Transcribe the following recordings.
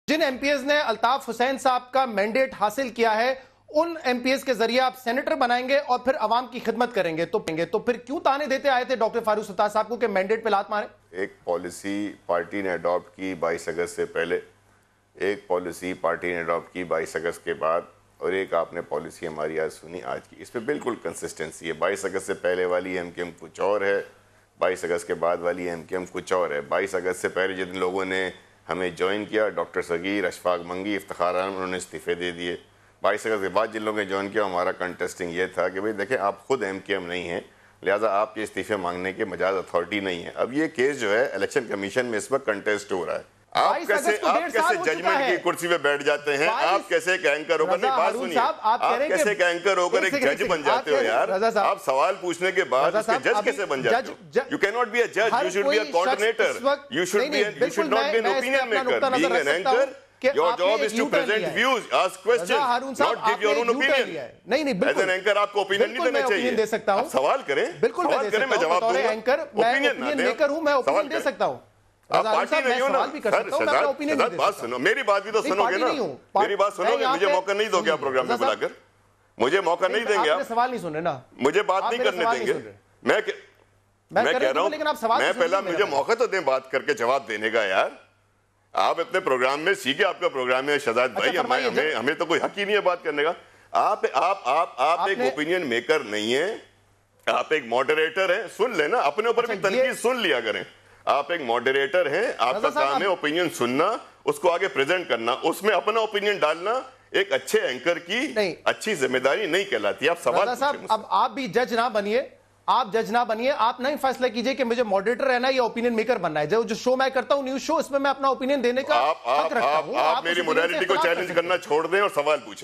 جن M P as نے الطاف حسین صاحب کا مینڈیٹ حاصل کیا ہے ان ایم پی ایز کے ذریعے آپ سینیٹر بنائیں گے اور پھر عوام کی خدمت کریں گے تو پھر کیوں تانے دیتے آئے تھے ڈاکٹر فاروق ستار صاحب کو کہ مینڈیٹ پہ لات مارے؟ ایک پالیسی پارٹی نے اڈاپٹ کی 22 اگست سے پہلے، ایک پالیسی پارٹی نے اڈاپٹ کی 22 اگست کے بعد، اور ایک آپ نے پالیسی ہماری آج سنی آج کی. اس پہ بالکل کنسسٹنسی ہے. 22 اگست سے پہلے والی ایم کیو ایم کچھ اور ہے، 22 اگست کے بعد والی ایم کیو ایم کچھ اور ہے. 22 اگست سے پہلے جن لوگوں نے ہمیں جوائن کیا، ڈاکٹر صغیر، اشفاق منگی، افتخار عالم، انہوں نے استعفے دے دیے. 22 اگست کے بعد جن لوگوں نے جوائن کیا، ہمارا کنٹیسٹنگ یہ تھا کہ بھئی دیکھیں آپ خود ایم کیو ایم نہیں ہیں، لہٰذا آپ کے استعفے مانگنے کے مجاز اتھارٹی نہیں ہے. اب یہ کیس جو ہے الیکشن کمیشن میں اس وقت کنٹیسٹ ہو رہا ہے. آپ کیسے ججمنٹ کی کرسی پہ بیٹھ جاتے ہیں؟ آپ کیسے ایک اینکر ہو کر، نہیں بات سنیے، آپ کیسے ایک اینکر ہو کر ایک جج بن جاتے ہو یار؟ آپ سوال پوچھنے کے بعد اس کے جج کیسے بن جاتے ہو؟ You cannot be a judge, you should be a coordinator, you should not be an opinion maker. Being an anchor, your job is to present views, ask questions, not give your own opinion. As an anchor آپ کو opinion نہیں دینا چاہیے. آپ سوال کریں، میں جواب دوں گا. opinion نہ دیں، سوال کریں. آپ پارٹی نہیں ہو نا شہزاد، بات سنو، میری بات بھی تو سنو گے نا، میری بات سنو گے. مجھے موقع نہیں دو گے آپ پروگرام میں بلا کر؟ مجھے موقع نہیں دیں گے آپ؟ سوال نہیں سن رہے نا، مجھے بات نہیں کرنے دیں گے. میں کہہ رہا ہوں میں پہلا مجھے موقع تو دیں بات کر کے جواب دینے کا یار. آپ اپنے پروگرام میں سیکھیں، آپ کا پروگرام ہے شہزاد بھائی، ہمیں تو کوئی حق ہی نہیں ہے بات کرنے کا. آپ ایک اوپینین میکر نہیں ہیں، آپ ایک ماڈریٹر ہیں. سن لیں نا، اپنے اوپر بھی تنقید سن لیا کریں. آپ ایک ماڈریٹر ہیں، آپ کا کام ہے اوپینین سننا، اس کو آگے پریزنٹ کرنا، اس میں اپنا اوپینین ڈالنا ایک اچھے اینکر کی اچھی ذمہ داری نہیں کہلاتی. آپ سوال پوچھیں. اب آپ بھی جج نہ بنیے، آپ نہیں فیصلہ کیجئے کہ مجھے ماڈریٹر رہنا ہے یا اوپینین میکر بننا ہے. جو شو میں کرتا ہوں نیوز شو، اس میں اپنا اوپینین دینے کا حق رکھتا ہوں. آپ میری موریلٹی کو چیلنج کرنا چھوڑ دیں اور سوال پوچھیں.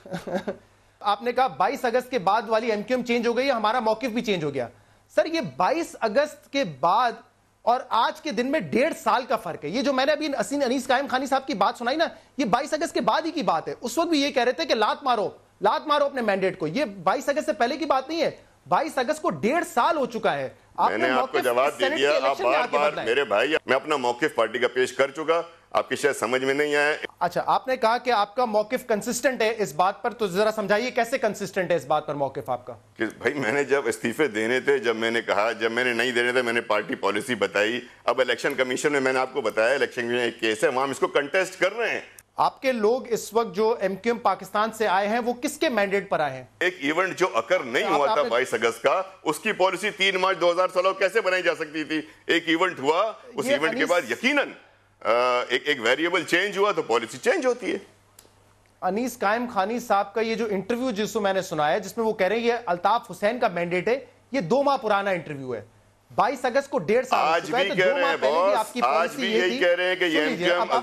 آپ نے کہا 22 اگست کے بعد والی ایم کیو ایم چینج ہو گئی، ہمارا موقف بھی چینج ہو گیا. سر یہ 22 اگست کے بعد اور آج کے دن میں 1.5 سال کا فرق ہے. یہ جو میں نے ابھی انیس قائم خانی صاحب کی بات سنائی نا، یہ 22 اگست کے بعد ہی کی بات ہے. اس وقت بھی یہ کہہ رہے تھے کہ لات مارو اپنے مینڈیٹ کو. یہ 22 اگست سے پہلے کی بات نہیں ہے. 22 اگست کو 1.5 سال ہو چکا ہے. میں نے آپ کو جواب دے دیا. آپ بار بار میرے بھائی، میں اپنا موقف پارٹی کا پیش کر چکا، آپ کی شاید سمجھ میں نہیں آیا. اچھا، آپ نے کہا کہ آپ کا موقف کنسسٹنٹ ہے اس بات پر، تو ذرا سمجھائیے کیسے کنسسٹنٹ ہے اس بات پر موقف آپ کا؟ کہ بھائی میں نے جب استعفے دینے تھے، جب میں نے کہا، جب میں نے نہیں دینے تھے، میں نے پارٹی پالیسی بتائی. اب الیکشن کمیشن میں نے آپ کو بتایا الیکشن میں ایک کیس ہے، وہاں ہم اس کو کنٹیسٹ کر رہے ہیں. آپ کے لوگ اس وقت جو ایم کیو ایم پاکستان سے آئے ہیں وہ کس کے مینڈیٹ پر آئے ہیں؟ ایک ایونٹ جو اکر نہیں ہوا تھا 22 اگست کا، اس کی پالیسی 3 مارچ 2016 کیسے بنائی جا سکتی تھی؟ ایک ایونٹ ہوا، اس ایونٹ کے بعد یقیناً ایک ویریبل چینج ہوا تو پالیسی چینج ہوتی ہے. انیس قائم خانی صاحب کا یہ جو انٹرویو جس کو میں نے سنا ہے، جس میں وہ کہہ رہے ہیں یہ الطاف حسین کا مینڈیٹ ہے، یہ 2 ماہ پرانا انٹرویو ہے. 22 اگست کو 1.5 سال آج بھی کہہ رہے ہیں بوس، آج بھی یہی کہہ رہے ہیں کہ یہ M Q M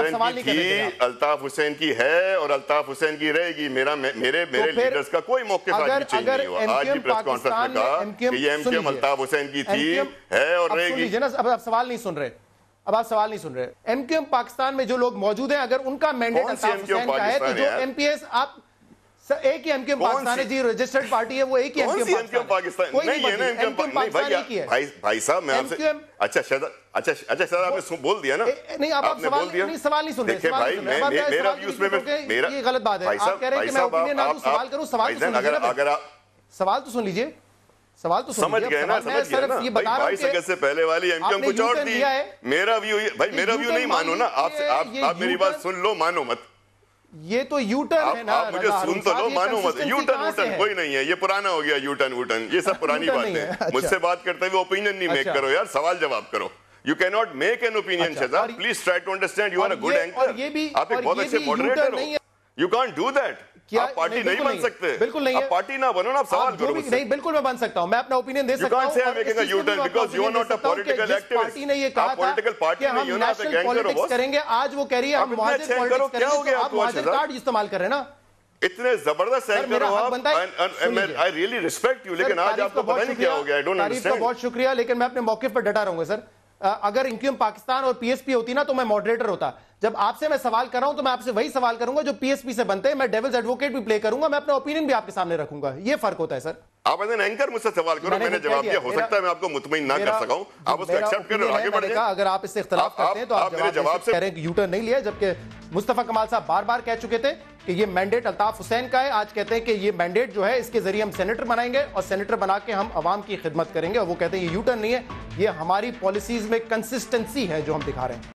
Altaf Hussain کی ہے اور الطاف حسین کی رہے گی. میرے لیڈرز کا کوئی موقف آج بھی چینج نہیں ہوا. آج بھی پریس کانفرنس میں کہا کہ یہ M Q M Altaf Hussain کی تھی، ہے اور رہے گی. اب آپ سوال نہیں سن رہے. ایم کیو ایم پاکستان میں جو لوگ موجود ہیں، اگر ان کا مینڈیٹ الطاف حسین کا ہے تو جو ایم پی ایس آپ ایک ہی ایم کیو ایم پاکستان ہے جی، رجسٹرڈ پارٹی ہے، وہ ایک ہی ایم کیو ایم پاکستان ہے. نہیں ہے نا ایم کیو ایم پاکستان ایک ہی ہے. بھائی صاحب میں آپ سے اچھا شہزاد آپ نے بول دیا نا. نہیں، آپ سوال نہیں سن رہے. دیکھیں بھائی، میرا ویو اس میں یہ غلط بات ہے. آپ کہہ رہے ہیں کہ میں اوپینین نہ دوں، سوال کروں. سوال تو سن لیجئے. سمجھ گئے نا 22 اگست سے پہلے والی ایم کیو ایم کچھ اور تھی. میرا ویو نہیں مانو نا. آپ میری بات سن لو، مانو مت. یہ تو یو ٹرن ہے نا. آپ مجھے سن تو لو، مانو مت. یو ٹرن کوئی نہیں ہے، یہ پرانا ہو گیا. یو ٹرن یہ سب پرانی بات ہے. مجھ سے بات کرتے ہوئے اوپینین نہیں میک کرو یار، سوال جواب کرو. You cannot make an opinion, Shahzad. Please try to understand. You are a good anchor. آپ ایک بہت اچھے ماڈریٹر ہو. You can't do that. آپ پارٹی نہیں بن سکتے. بالکل نہیں ہے. آپ پارٹی نہ بنو نا، آپ سوال کرو. نہیں، بالکل میں بن سکتا ہوں، میں اپنا اوپینین دے سکتا ہوں. You can't say I'm making a U-turn because you are not a political activist. Party نے یہ کہا تھا کہ ہم نیشنل پالیٹکس کریں گے. آج وہ کہہ رہی ہے ہم مہاجر پالیٹکس کریں گے. آپ مہاجر کارڈ استعمال کر رہے ہیں نا. اتنے زبردست اینکر ہو آپ. I really respect you, لیکن آج آپ کو پتہ نہیں کیا ہو گیا. I don't understand. تعریف کا بہت شکریہ، لیکن میں اپنے موقف پر ڈٹا رہوں گا سر. اگر انکیوم پاکستان اور پی ایس پی ہوتی نا تو میں ماڈریٹر ہوتا. جب آپ سے میں سوال کر رہا ہوں تو میں آپ سے وہی سوال کروں گا جو پی ایس پی سے بنتے ہیں. میں ڈیولز ایڈوکیٹ بھی پلے کروں گا, میں اپنا اوپینین بھی آپ کے سامنے رکھوں گا. یہ فرق ہوتا ہے سر. آپ ایز این اینکر مجھ سے سوال کرو, میں نے جواب دیا. ہو سکتا ہے میں آپ کو مطمئن نہ کر سکا ہوں, آپ اس کو ایکسپٹ کریں اور آگے بڑھ جائیں. اگر آپ اس سے اختلاف کرتے ہیں تو آپ جواب سے کہہ رہے ہیں کہ یو ٹرن نہیں لیا, جبکہ مصطفیٰ کمال صاحب بار بار کہہ چکے تھے کہ یہ مینڈیٹ الطاف حسین کا ہے. آج کہتے ہیں کہ یہ مینڈیٹ جو ہے اس کے ذریعے ہم سینیٹر بنائیں گے اور سینیٹر بنا کے ہم عوام کی خدمت کریں گے, اور وہ کہتے ہیں یہ یو ٹرن نہیں ہے, یہ ہماری پالیسیز میں کنسسٹنسی ہے جو ہم دکھا رہے ہیں.